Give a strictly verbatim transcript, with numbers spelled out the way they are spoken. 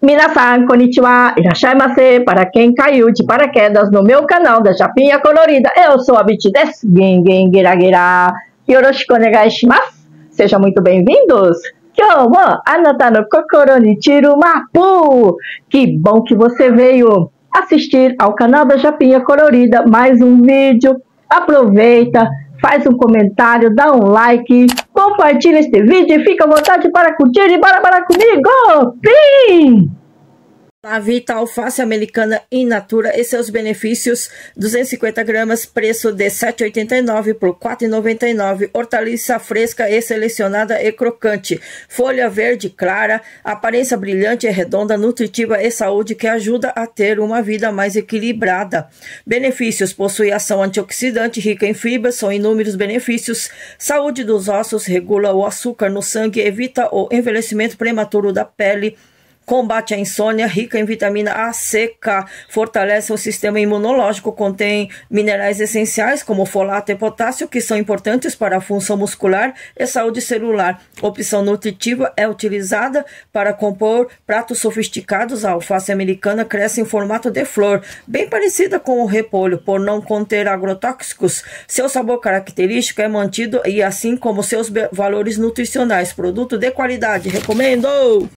Minasan, konnichiwa, irashaimase. Para quem caiu de paraquedas no meu canal da Japinha Colorida, eu sou a Biti desu. Gengen geragira. Yoroshiku onegai shimasu. Sejam muito bem-vindos. Kyou mo anata no kokoro ni chiru mapu. Que bom que você veio assistir ao canal da Japinha Colorida. Mais um vídeo. Aproveita, faz um comentário, dá um like, compartilha este vídeo e fica à vontade para curtir e bora, bora comigo! Fim! A Vita alface americana in natura e seus benefícios: duzentos e cinquenta gramas, preço de sete reais e oitenta e nove centavos por quatro reais e noventa e nove centavos. Hortaliça fresca e selecionada e crocante. Folha verde clara, aparência brilhante e redonda, nutritiva e saúde que ajuda a ter uma vida mais equilibrada. Benefícios: possui ação antioxidante, rica em fibras, são inúmeros benefícios. Saúde dos ossos, regula o açúcar no sangue, evita o envelhecimento prematuro da pele. Combate a insônia, rica em vitamina A, C, K, fortalece o sistema imunológico, contém minerais essenciais como folato e potássio, que são importantes para a função muscular e saúde celular. Opção nutritiva, é utilizada para compor pratos sofisticados. A alface americana cresce em formato de flor, bem parecida com o repolho, por não conter agrotóxicos. Seu sabor característico é mantido e assim como seus valores nutricionais. Produto de qualidade, recomendo!